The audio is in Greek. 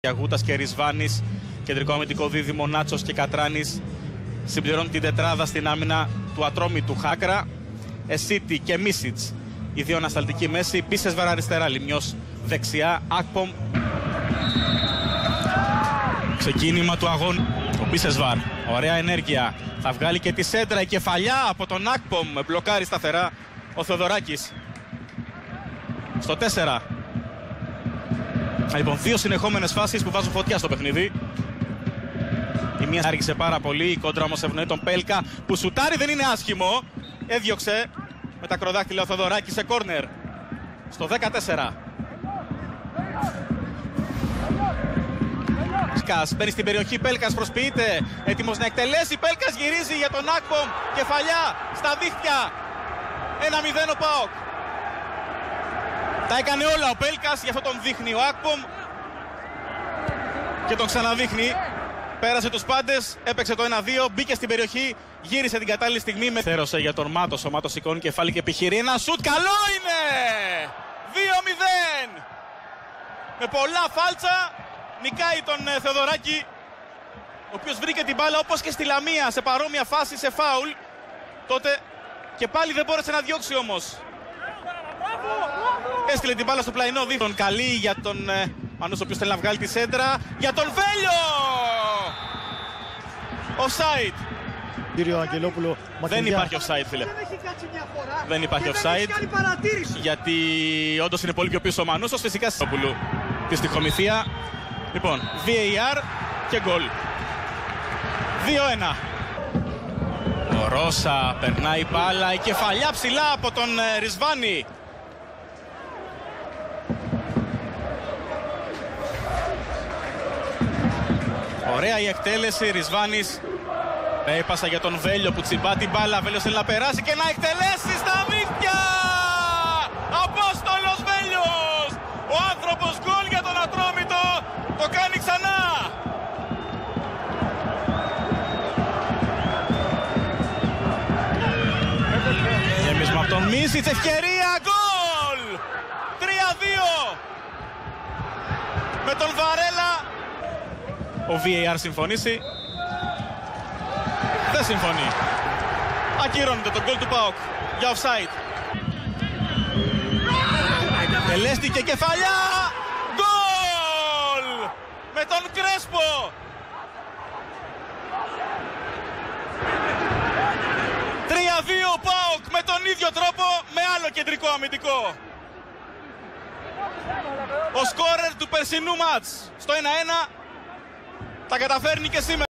Αγούτας και Ρισβάνης, κεντρικό αμυντικό δίδυμο Νάτσος και Κατράνης συμπληρώνουν την τετράδα στην άμυνα του Ατρόμητου Χάκρα. Εσίτη και Μίσιτς, οι δύο ανασταλτικοί μέση. Πίσεσβαρ αριστερά, Λιμιός δεξιά, Ακπομ. Ξεκίνημα του αγώνα. Ο Πίσεσβαρ, ωραία ενέργεια. Θα βγάλει και τη σέντρα, η κεφαλιά από τον Ακπομ. Μπλοκάρει σταθερά ο Θεοδωράκης. Στο 4. Λοιπόν, δύο συνεχόμενες φάσεις που βάζουν φωτιά στο παιχνίδι. Η μία άργησε πάρα πολύ, η κόντρα όμως ευνοεί τον Πέλκα που σουτάρει, δεν είναι άσχημο. Έδιωξε με τα κροδάκτυλα ο Θεοδωράκης σε κόρνερ. Στο 14. Σκάς, μπαίνει στην περιοχή, Πέλκας προσποιείται, έτοιμος να εκτελέσει, Πέλκας γυρίζει για τον Ακπομ, κεφαλιά στα δίχτυα. 1-0 ο ΠΑΟΚ. Τα έκανε όλα ο Πέλκας, γι' αυτό τον δείχνει ο Ακπομ και τον ξαναδείχνει. Πέρασε τους πάντες, έπαιξε το 1-2, μπήκε στην περιοχή, γύρισε την κατάλληλη στιγμή. Θέρωσε για τον Μάτος, ο Μάτος σηκώνει κεφάλι και επιχειρεί ένα σουτ, καλό είναι! 2-0! Με πολλά φάλτσα, νικάει τον Θεοδωράκη, ο οποίος βρήκε την μπάλα όπως και στη Λαμία, σε παρόμοια φάση, σε φάουλ. Τότε και πάλι δεν μπόρεσε να διώξει όμως. Έστειλε την μπάλα στο πλαϊνό δίθον. Καλή για τον Μανούς, ο οποίος θέλει να βγάλει τη σέντρα. Για τον Βέλιο! Offside. Κύριο Αγγελόπουλο, δεν υπάρχει offside, φίλε. Δεν υπάρχει offside. Γιατί όντως είναι πολύ πιο πίσω ο Μανούσος. Φυσικά Σιστόπουλου τη στοιχομηθεία. Λοιπόν, VAR και γκολ. 2-1. Ο Ρώσα περνάει μπάλα. Η κεφαλιά ψηλά από τον Ρισβάνη. Ωραία η εκτέλεση, Ρισβάνης. Έπασα για τον Βέλιο που τσιμπά την μπάλα. Βέλιος θέλει να περάσει και να εκτελέσει στα δίχτυα. Απόστολος Βέλιος. Ο άνθρωπος γκολ για τον Ατρόμητο. Το κάνει ξανά. Γέμισμα από τον Μίσιτς, ευκαιρία, γκολ. 3-2. Με τον Βαρέλα. Ο VAR συμφωνήσει. Δεν συμφωνεί. Ακυρώνεται το γκολ του ΠΑΟΚ για offside. Τελέστηκε κεφαλιά. Γκολ! Με τον Κρέσπο. 3-2 ΠΑΟΚ με τον ίδιο τρόπο, με άλλο κεντρικό αμυντικό. Ο σκόρερ του περσινού μάτς στο 1-1 τα καταφέρνει και σήμερα.